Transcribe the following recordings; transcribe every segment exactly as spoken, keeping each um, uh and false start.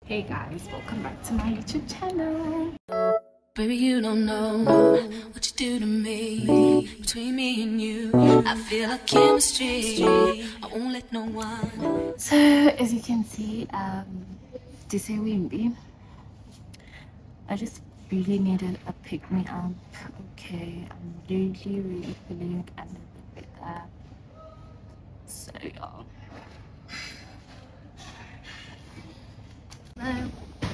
Hey guys, welcome back to my YouTube channel. Baby, you don't know what you do to me. Between me and you, I feel like chemistry. I won't let no one. So as you can see, um to say Wimby, I just really needed a pick me up. Okay, I'm really really feeling under the weather. So y'all, um,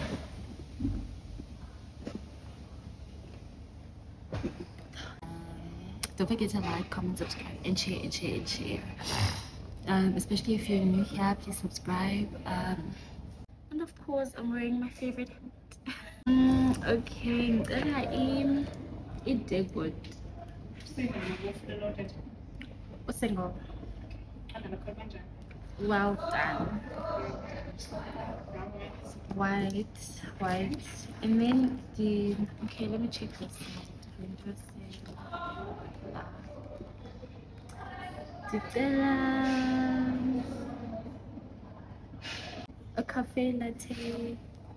don't forget to like, comment, subscribe, and share, and share, and share. Um, especially if you're new here, please subscribe. Um, and of course, I'm wearing my favorite hat. um, okay, ngicela im idebut. Usingle. Well done. White, white, and then the okay. Let me check this. Zithandwa, a cafe latte.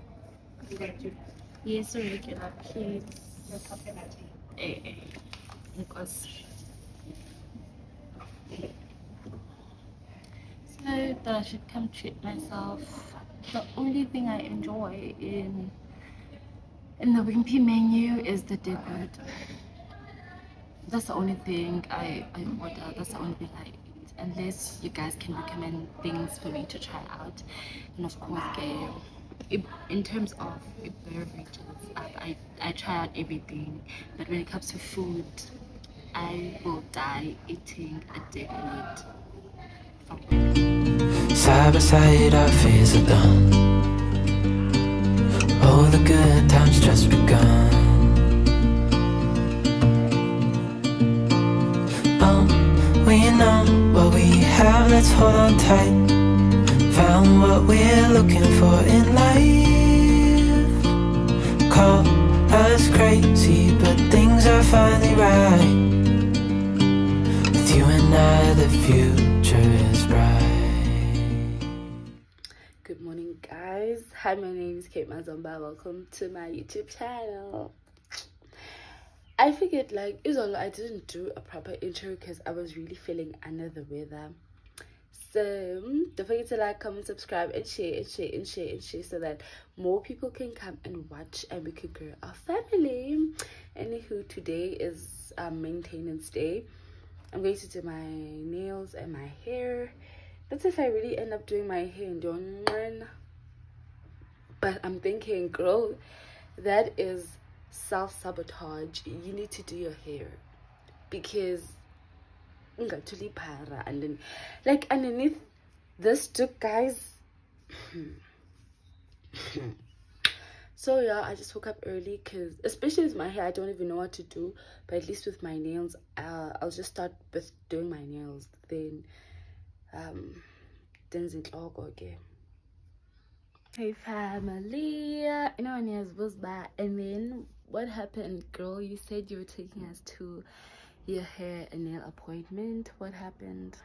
Yes, a regular, please. A cafe latte. Eh, because so that I should come treat myself. The only thing I enjoy in in the wimpy menu is the dessert. That's the only thing I, I order. That's the only thing I eat. Unless you guys can recommend things for me to try out. And of course, uh, in terms of beverages, I, I, I try out everything. But when it comes to food, I will die eating a dessert. Side by side, our fears are done. All the good times just begun. We know what we have, let's hold on tight. Found what we're looking for in life. Call us crazy, but things are finally right. With you and I, the future is bright. Good morning, guys. Hi, my name is Kate Mazomba. Welcome to my YouTube channel. I figured like usually I didn't do a proper intro because I was really feeling under the weather. So don't forget to like, comment, subscribe, and share, and share, and share, and share, so that more people can come and watch and we could grow our family. Anywho, today is um, maintenance day. I'm going to do my nails and my hair. That's if I really end up doing my hair and doing one. But I'm thinking, girl, that is self-sabotage. You need to do your hair because and then like underneath this took, guys. So yeah, I just woke up early because especially with my hair I don't even know what to do, but at least with my nails uh, I'll just start with doing my nails, then um then okay. Hey family, you know when yours was bad. And then what happened, girl? You said you were taking us to your hair and nail appointment. What happened?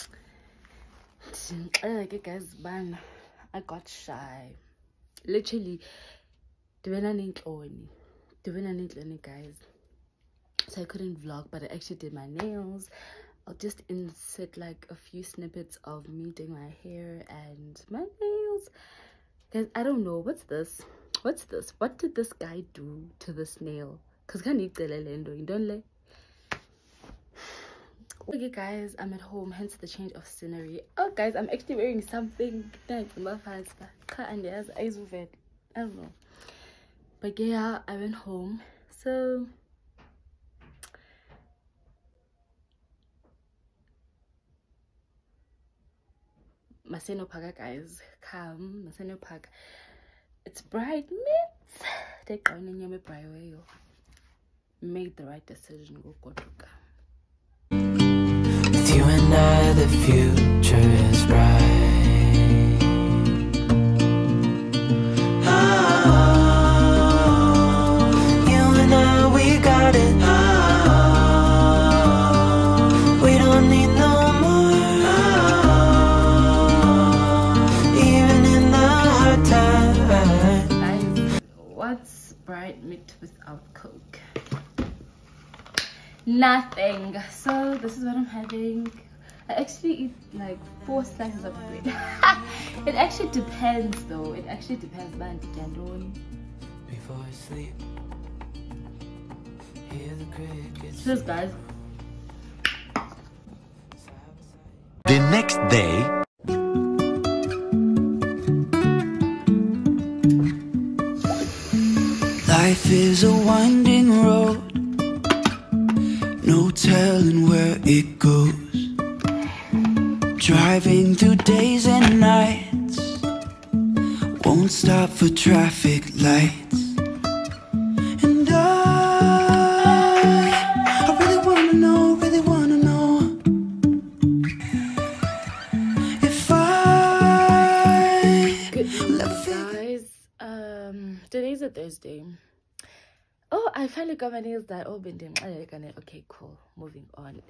Like, guys, man, I got shy. Literally, guys. So I couldn't vlog, but I actually did my nails. I'll just insert like a few snippets of me doing my hair and my nails. Guys, I don't know. What's this? What's this? What did this guy do to this nail? Because can you don't let. Okay, guys, I'm at home, hence the change of scenery. Oh, guys, I'm actually wearing something. I don't know. But yeah, I went home. So Maseno Paga, guys, come Maseno Paga. It's bright mints. Take on in your way. Made the right decision. Go go With you and I, the future is bright. Oh, you and I, we got it. Oh, we don't need no more. Oh, even in the hard times. got Sprite mixed without Coke. Nothing. So this is what I'm having. I actually eat like four slices of bread. It actually depends though. It actually depends, man. Before I sleep, hear the crickets. Cheers, guys. The next day. Life is a winding road, no telling where it goes. Driving through days and nights, won't stop for traffic lights. And I, I really wanna know, really wanna know if I Good evening, guys. Um, today's a Thursday. Oh, I finally got my nails done. Oh, been okay, cool. Moving on.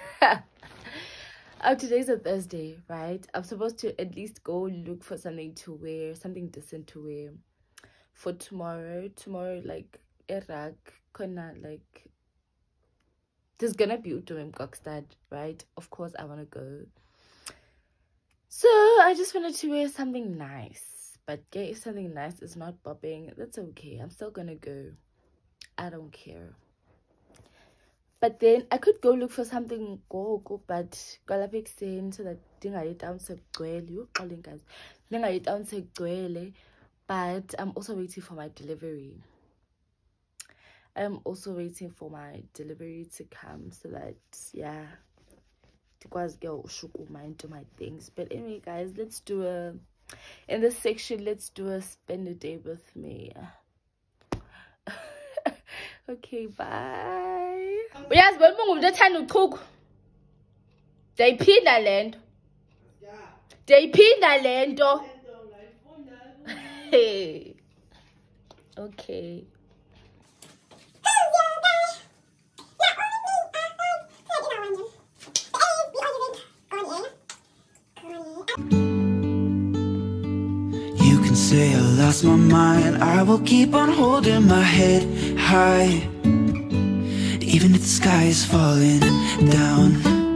Oh, today's a Thursday, right? I'm supposed to at least go look for something to wear, something decent to wear for tomorrow. Tomorrow, like, Iraq, Kona, like, there's gonna be Dumi Mkostad, right? Of course, I wanna go. So, I just wanted to wear something nice. But yeah, if something nice is not popping, that's okay. I'm still gonna go. I don't care. But then I could go look for something go go but gotta pick saying so that thing I down to gwele you calling guys. Then I down to gwele, but I'm also waiting for my delivery. I'm also waiting for my delivery to come so that yeah because girl should mind to my things. But anyway guys, let's do a in this section, let's do a spend a day with me. Okay, bye. Yes, but I'm going to cook. They pin the land. They pin the land. Hey. Okay. You can say I lost my mind, I will keep on holding my head high, even if the sky is falling down.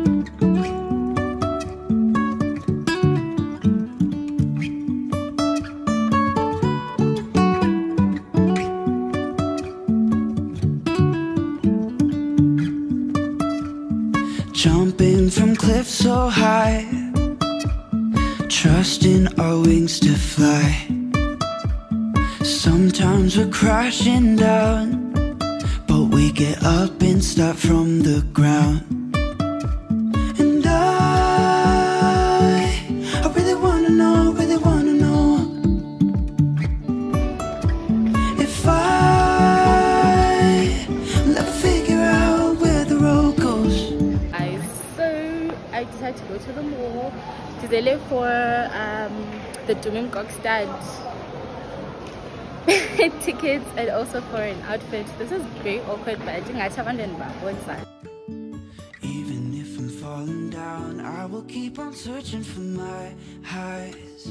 Jumping from cliffs so high, trusting our wings to fly. Sometimes we're crashing down, but we get up and start from the ground. And I, I really wanna know, really wanna know if I will ever figure out where the road goes. I so I decided to go to the mall to they live for um the Dumi Mkostad tickets and also for an outfit. This is very awkward, but I think I have one side. Even if I'm falling down, I will keep on searching for my highs.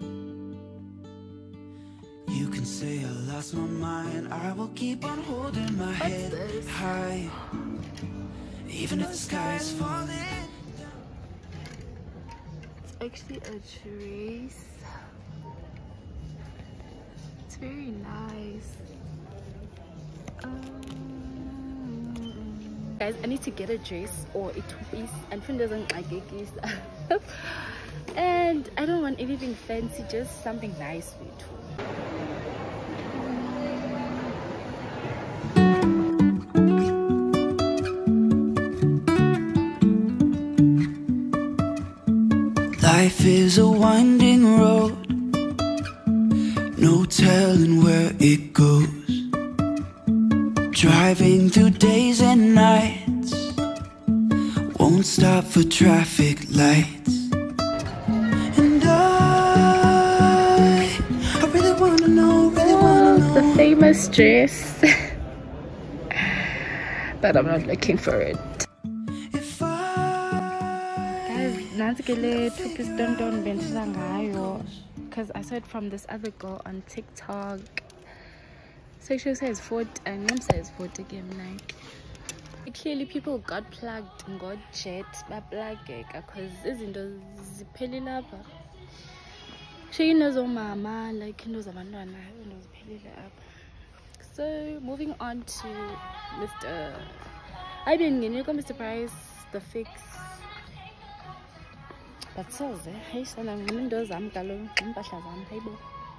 You can say I lost my mind, I will keep on holding my What's head this? high, even if the sky is falling. It's actually a dress. It's very nice. Um, guys, I need to get a dress or a two-piece, and friend doesn't like it. And I don't want anything fancy, just something nice for it. Life is a winding road, no telling where it goes. Driving through days and nights, won't stop for traffic lights. And I, I really wanna know, really wanna know the famous dress. But I'm not looking for it. if I because I saw it from this other girl on TikTok. Sexual size fought and mom size fought again. Like clearly people got plugged and got jet but plugged because izinto ziphelile apha. She knows oh mama like knows abantwana knows ziphelile apha. So moving on to Mister I been you know Mister Price the fix. But so hey sana ngindo zami kalo impahla zami hayibo.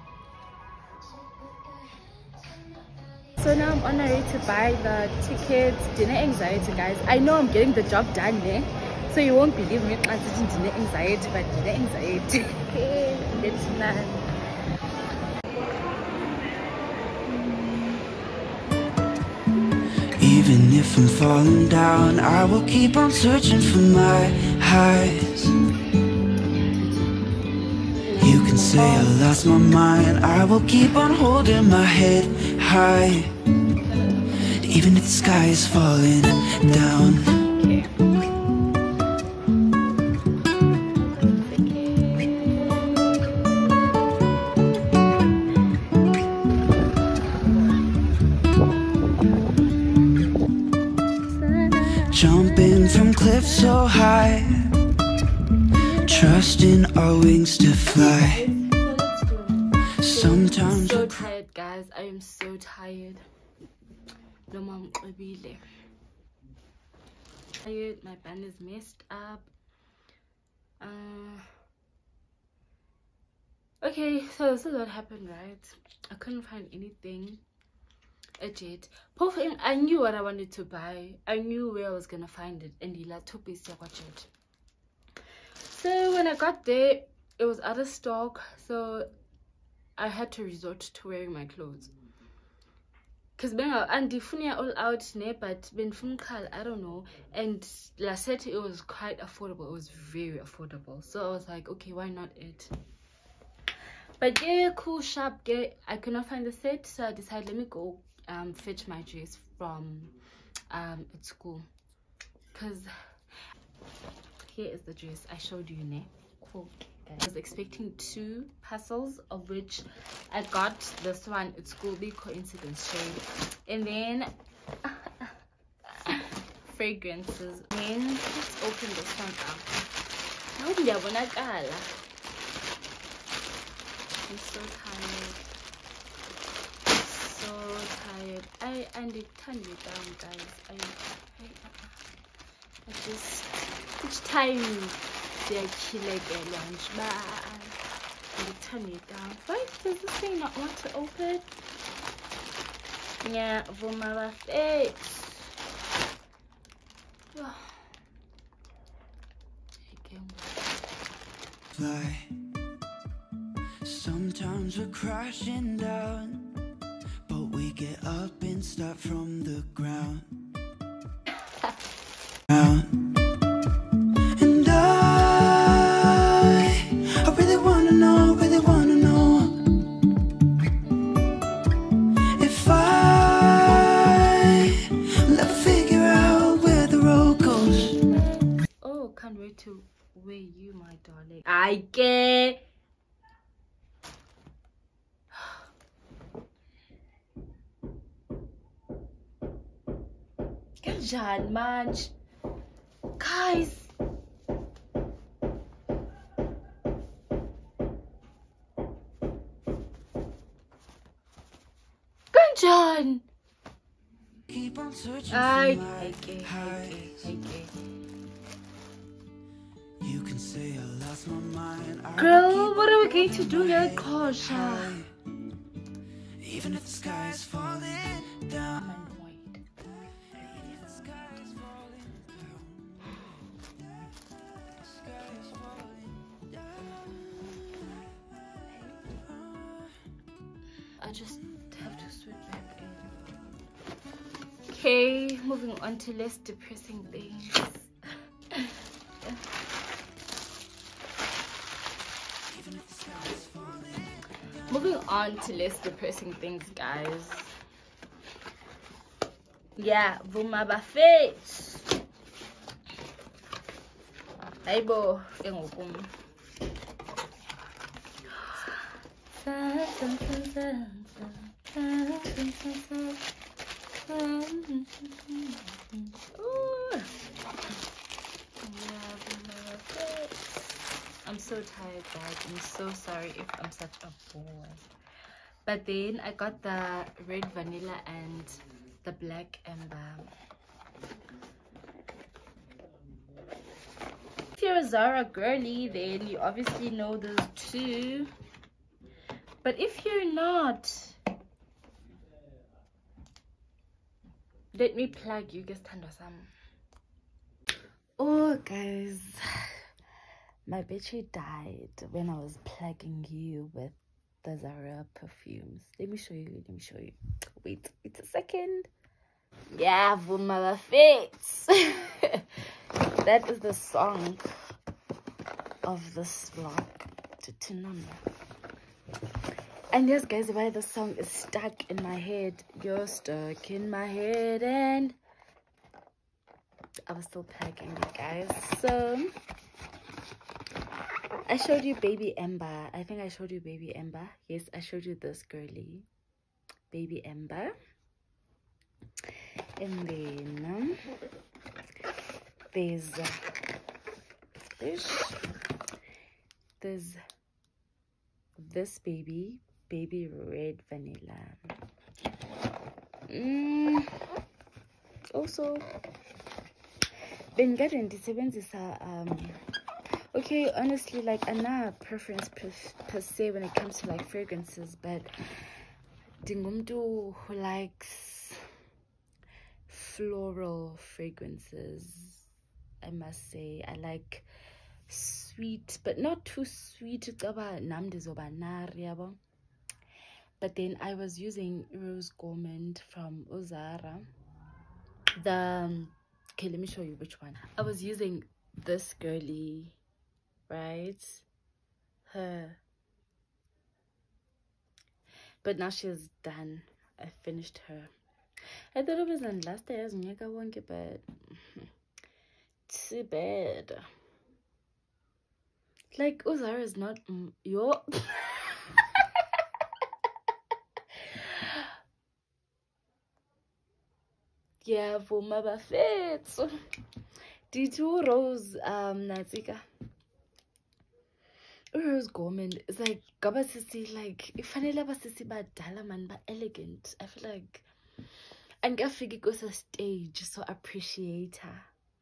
So now I'm on my way to buy the tickets. Dinner anxiety, guys. I know I'm getting the job done there, so you won't believe me. I'm dinner anxiety, but dinner anxiety. It's not. Even if I'm falling down, I will keep on searching for my highs. You can say I lost my mind, I will keep on holding my head high. Even if the sky is falling down. Jumping from cliffs so high, trusting our wings to fly. Sometimes I'm so tired, guys. I am so tired. No mom tired. My band is messed up. Uh, okay, so this is what happened, right? I couldn't find anything. A jet. I knew what I wanted to buy. I knew where I was gonna find it. And the laptop is jet. So when I got there, it was out of stock. So I had to resort to wearing my clothes. Cause and the all out but ben I don't know. And la set it was quite affordable. It was very affordable. So I was like, okay, why not it? But yeah, cool sharp get I could not find the set, so I decided let me go um fetch my dress from um at school. Cause here is the dress I showed you, ne? Cool. I was expecting two parcels, of which I got this one at school. Big coincidence shade. And then fragrances. Then let's open this one up. I'm so tired. So tired. I and it turned me down, guys. I I, I just each time they're chilling at lunch, but and they turn it down. Why does this thing not want to open? Yeah, for my face. Fly. Sometimes we're crashing down, but we get up and start from the ground. And I, I really wanna know, really wanna know if I will ever figure out where the road goes. Oh, can't wait to wear you, my darling. I get. John, man, guys. Good John. Keep on searching I for my hate it, hate it, hate it. You can say I lost my mind. I Girl, what are we going to do here, Kosha? Even if the sky is falling down. I just have to switch back in. Okay, moving on to less depressing things. Moving on to less depressing things, guys. Yeah, Vuma Buffet. Aibo, engokum. Sa sa sa sa sa. I'm so tired, guys. I'm so sorry if I'm such a bore. But then I got the red vanilla and the black amber. If you're a Zara girly, then you obviously know those two. But if you're not, let me plug you. Zithandwa some. Oh, guys, my battery died when I was plugging you with the Zara perfumes. Let me show you. Let me show you. Wait, wait a second. Yeah, Vuma Fits. That is the song of this vlog. And yes, guys, why the song is stuck in my head. You're stuck in my head, and I was still packing, you guys. So I showed you Baby Ember. I think I showed you Baby Ember. Yes, I showed you this girly, Baby Ember. And then um, there's uh, there's there's this baby baby red vanilla. Mm. Also, been getting disebenzisa um okay, honestly, like I'm not a preference per, per se when it comes to like fragrances, but dingumdu who likes floral fragrances, I must say. I like sweet, but not too sweet. But then I was using Rose Gourmand from Zara. The um, okay, let me show you which one. I was using this girly, right? Her. But now she's done. I finished her. I thought it was on last day as Nyaka Wonky, but too bad. Like, Zara is not mm, your. Yeah, for my buffet. D two Rose um Natsika. Rose Gourmand is like Gabasisi, like if I never see bad man but elegant. I feel like and Gafigi goes a stage, so appreciate her.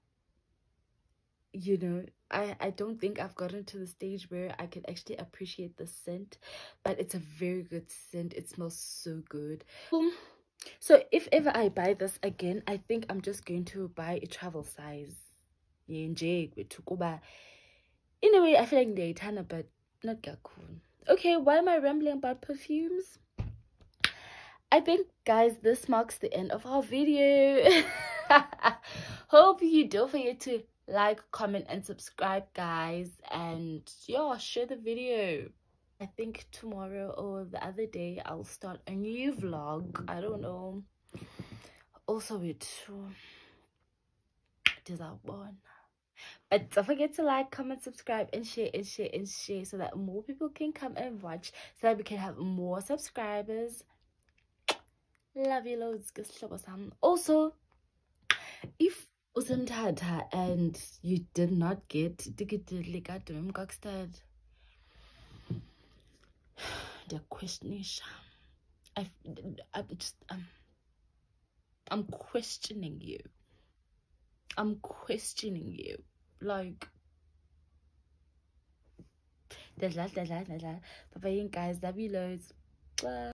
You know, I I don't think I've gotten to the stage where I can actually appreciate the scent, but it's a very good scent. It smells so good. Um, so if ever I buy this again, I think I'm just going to buy a travel size. In a way, I feel like they're tana, but not cool. Okay, why am I rambling about perfumes? I think, guys, this marks the end of our video. Hope you don't forget to like, comment, and subscribe, guys. And yeah, share the video. I think tomorrow or the other day I'll start a new vlog. I don't know. Also with does that one. But don't forget to like, comment, subscribe, and share, and share, and share, so that more people can come and watch, so that we can have more subscribers. Love you loads. Also, if Zithandwa and you did not get Dumi Mkostad, the question I, I just um, I'm questioning you. I'm questioning you. Like, there's that, there's that, there's that. Bye bye, guys. Love you loads. Bye.